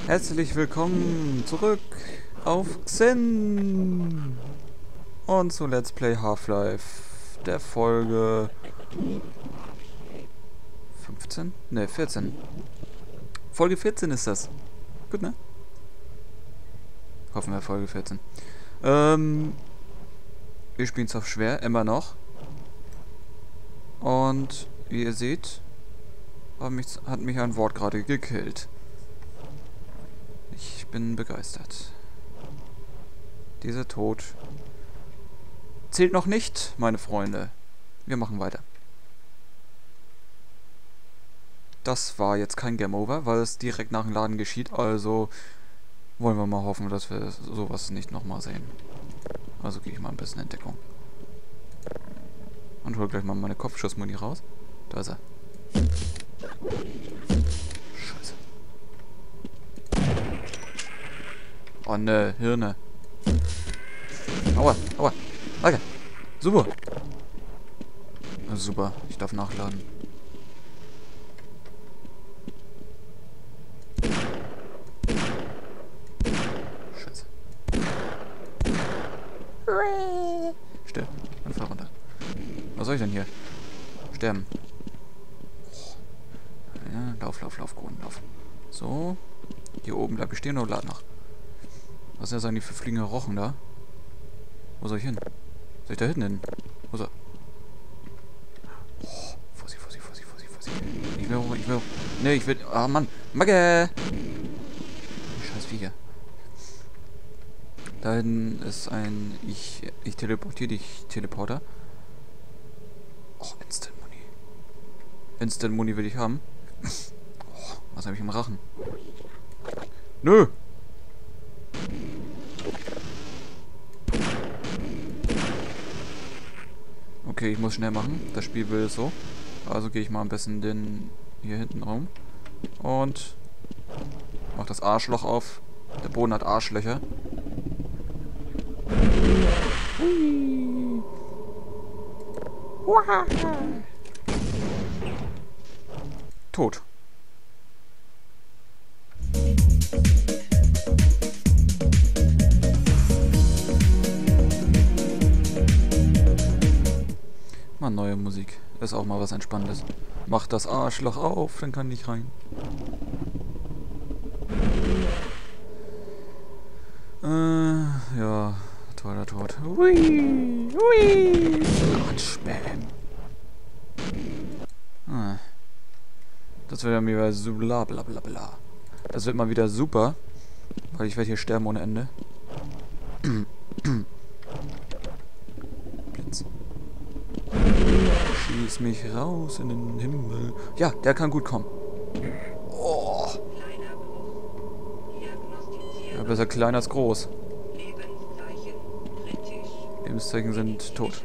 Herzlich willkommen zurück auf Xen und zu Let's Play Half-Life der Folge 15? Ne, 14. Folge 14 ist das. Gut, ne? Hoffen wir Folge 14. Wir spielen es auf schwer, immer noch. Und wie ihr seht, hat mich ein Wort gerade gekillt. Ich bin begeistert. Dieser Tod zählt noch nicht, meine Freunde. Wir machen weiter. Das war jetzt kein Game Over, weil es direkt nach dem Laden geschieht. Also wollen wir mal hoffen, dass wir sowas nicht nochmal sehen. Also gehe ich mal ein bisschen in Deckung. Und hol gleich mal meine Kopfschussmuni raus. Da ist er. Scheiße. Oh ne, Hirne. Aua, aua. Danke. Super. Na, super, ich darf nachladen. Scheiße. Still. Und fahr runter. Was soll ich denn hier? Sterben. Ja, lauf, Gordon, lauf. So. Hier oben bleib ich stehen und lad nach. Was ist das eigentlich für fliegende Rochen da? Wo soll ich hin? Soll ich da hinten hin? Wo soll... Oh, Vorsicht. Ich will hoch. Nee, ich will... Ah, Mann. Magge! Scheiß Viecher. Da hinten ist ein... Ich teleportiere dich, Teleporter. Oh, Instant Money. Instant Money will ich haben. Oh, was habe ich im Rachen? Nö! Okay, ich muss schnell machen. Das Spiel will es so. Also gehe ich mal am besten den hier hinten rum. Und mach das Arschloch auf. Der Boden hat Arschlöcher. Tot. Mal neue Musik. Ist auch mal was Entspannendes. Mach das Arschloch auf, dann kann ich rein. Ja, toller Tod. Hui. Spam. Das wird dann wieder so bla. Das wird mal wieder super. Weil ich werde hier sterben ohne Ende. Blitz. Schieß mich raus in den Himmel. Ja, der kann gut kommen. Oh. Ja, besser klein als groß. Lebenszeichen sind tot.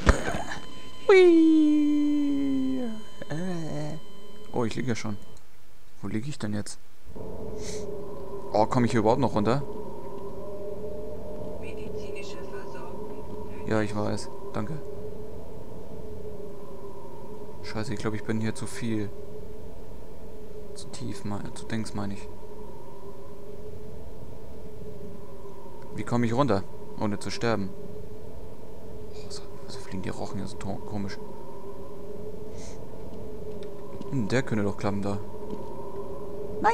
Hui. Oh, ich liege ja schon. Wo liege ich denn jetzt? Oh, komme ich hier überhaupt noch runter? Ja, ich weiß. Danke. Scheiße, ich glaube, ich bin hier zu viel. Zu tief, zu denkst, meine ich. Wie komme ich runter, ohne zu sterben? Oh, so fliegen die Rochen hier so komisch. Der könnte doch klappen da. Nein.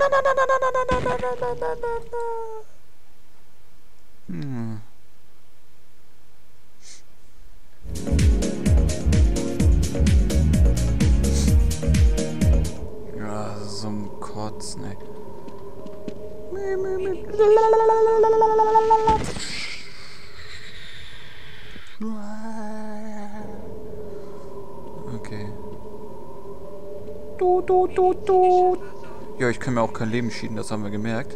Ja, so ein Kotzen, ey. Okay. Ja, ich kann mir auch kein Leben schieben, das haben wir gemerkt.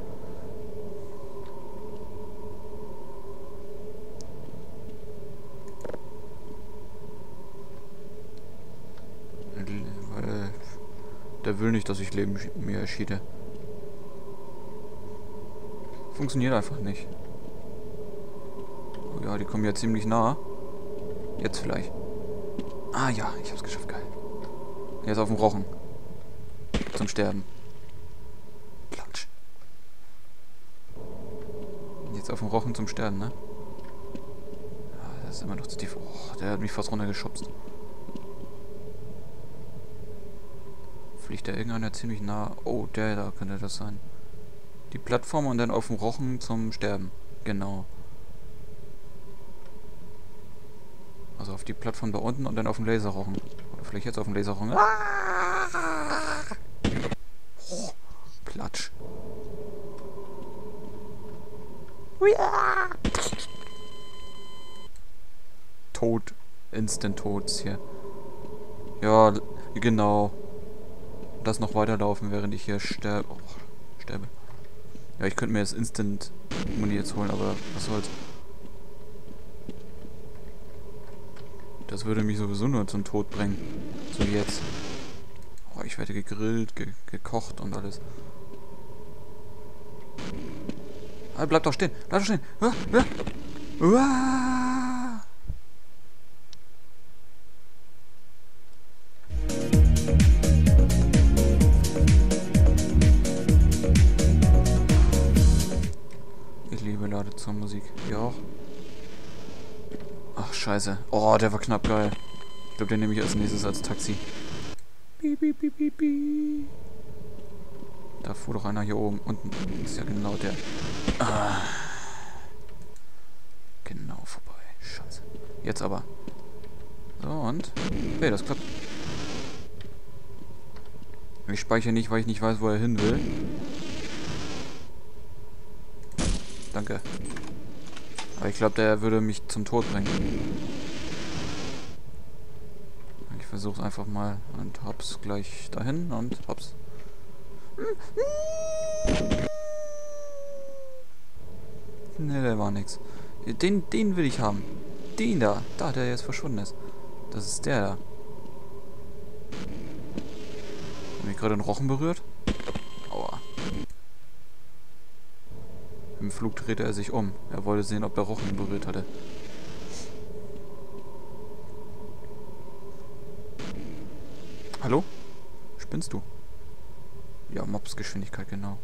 Weil der will nicht, dass ich Leben mir erschiede. Funktioniert einfach nicht. Oh ja, die kommen ja ziemlich nah. Jetzt vielleicht. Ah ja, ich hab's geschafft, geil. Jetzt auf dem Rochen. Zum Sterben. Platsch. jetzt auf dem Rochen zum Sterben, ne? Ja, das ist immer noch zu tief. Oh, der hat mich fast runtergeschubst. Fliegt da irgendeiner ziemlich nah? Oh, der da könnte das sein. Die Plattform und dann auf dem Rochen zum Sterben. Genau. Also auf die Plattform da unten und dann auf dem Laserrochen. Oder vielleicht jetzt auf dem Laserrochen. Ah! Oh, Platsch. Tot. Instant tot hier. Ja, genau. Das noch weiterlaufen, während ich hier sterbe. Oh, sterbe. Ja, ich könnte mir jetzt Instant Muni jetzt holen, aber was soll's. Das würde mich sowieso nur zum Tod bringen. So wie jetzt. Oh, ich werde gegrillt, gekocht und alles. Ah, bleib doch stehen. Bleib doch stehen. Ah, ah. Ah. Ich liebe Ladezone-Musik. Ja auch. Ach, scheiße. Oh, der war knapp geil. Ich glaube, den nehme ich als nächstes als Taxi. Piep, piep, piep, piep, piep. Da fuhr doch einer hier oben. Unten ist ja genau der. Ah. Genau vorbei. Scheiße. Jetzt aber. So, und? Hey, das klappt. Ich speichere nicht, weil ich nicht weiß, wo er hin will. Danke. Aber ich glaube, der würde mich zum Tod bringen. Ich versuche es einfach mal und hops gleich dahin und hops. Ne, der war nix. Den will ich haben. Den da. Da, der jetzt verschwunden ist. Das ist der da. Hat mich gerade den Rochen berührt? Aua. Im Flug drehte er sich um. Er wollte sehen, ob der Rochen ihn berührt hatte. Hallo? Spinnst du? Ja, Mopsgeschwindigkeit, genau.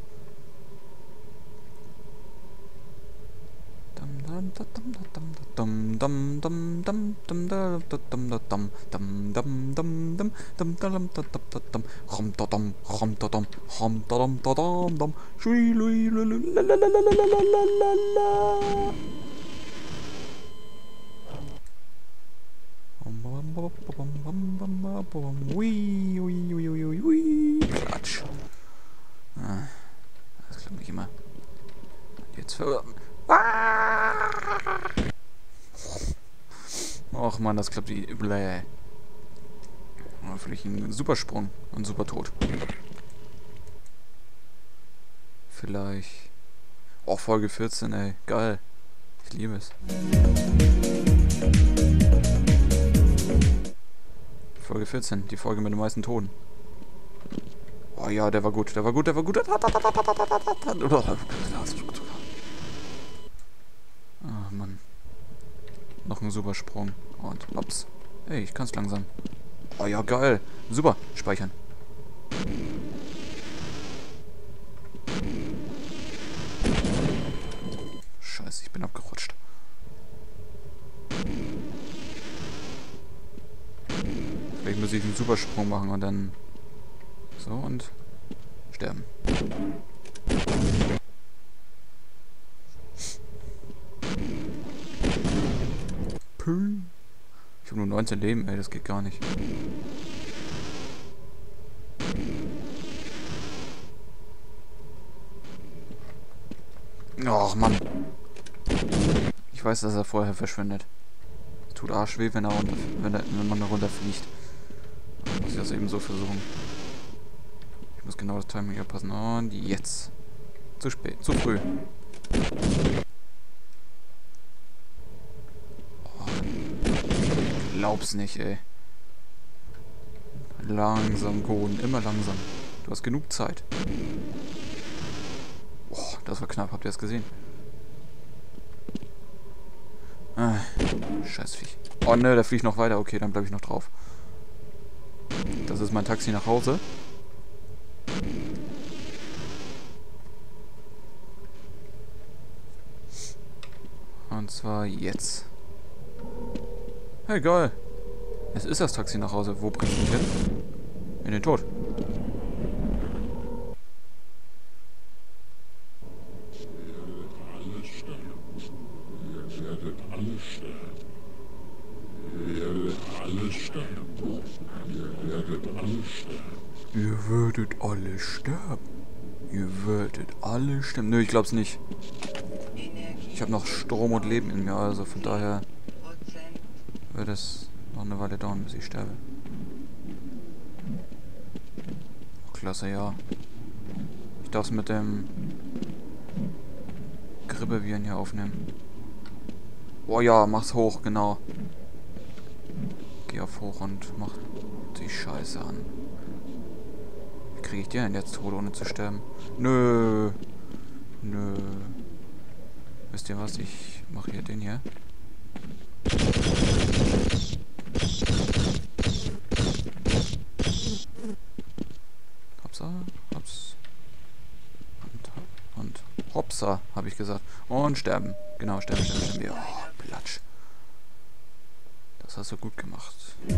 Klatsch. Das klappt nicht immer. Jetzt für... Och man, das klappt wie... Bläh. Vielleicht ein Supersprung und super Tod. Vielleicht... Oh, Folge 14, ey. Geil. Ich liebe es. Folge 14, die Folge mit den meisten Toten. Oh ja, der war gut, der war gut, der war gut. Ah, Mann. Noch ein Supersprung. Und hops. Ey, ich kann's langsam. Oh ja, geil. Super. Speichern. Scheiße, ich bin abgerutscht. Vielleicht muss ich einen Supersprung machen und dann... So, und... sterben. Puh. Ich habe nur 19 Leben, ey, das geht gar nicht. Och, Mann. Ich weiß, dass er vorher verschwindet. Es tut arschweh, wenn man da runterfliegt. Ich muss das eben so versuchen. Ich muss genau das Timing hier passen. Und jetzt. Zu spät, zu früh. Oh, ich glaub's nicht, ey. Langsam, Coden, immer langsam. Du hast genug Zeit. Oh, das war knapp, habt ihr das gesehen? Ah, Scheißviech. Oh ne, der fliegt noch weiter. Okay, dann bleibe ich noch drauf. Das ist mein Taxi nach Hause. Und zwar jetzt. Hey, geil. Es ist das Taxi nach Hause. Wo bringst du mich hin? In den Tod. Ihr werdet alle sterben. Ihr werdet alle sterben. Ihr werdet alle sterben. Ihr würdet alle sterben. Ihr würdet alle sterben. Nö, ich glaub's nicht. Ich habe noch Strom und Leben in mir, also von daher wird es noch eine Weile dauern, bis ich sterbe. Oh, klasse, ja. Ich darf es mit dem Grippeviren hier aufnehmen. Oh ja, mach's hoch, genau. Geh auf hoch und mach die Scheiße an. Wie kriege ich den denn jetzt tot, ohne zu sterben? Nö. Nö. Wisst ihr was? Ich mache hier den hier. Hopsa, hops. Und hopsa, habe ich gesagt. Und sterben. Genau, sterben, sterben, sterben. Ja, Platsch. Das hast du gut gemacht.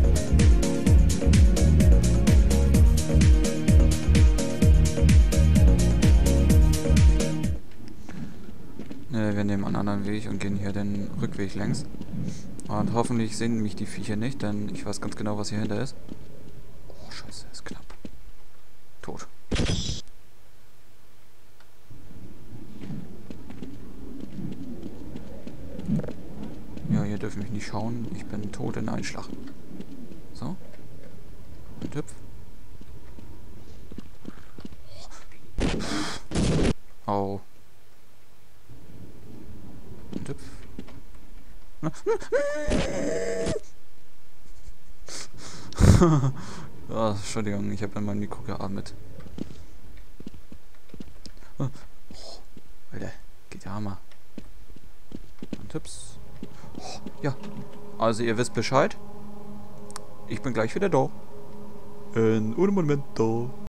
Wir nehmen einen anderen Weg und gehen hier den Rückweg längs. Und hoffentlich sehen mich die Viecher nicht, denn ich weiß ganz genau, was hier hinter ist. Oh, scheiße, ist knapp. Tot. Ja, hier dürfen mich nicht schauen. Ich bin tot in Einschlag. So. Und hüpf. Au. Und hüpf. Oh, Entschuldigung, ich habe in mein Mikro geatmet. Oh, Alter, geht ja Hammer. Und hüps. Oh, ja, also ihr wisst Bescheid. Ich bin gleich wieder da. In un momento.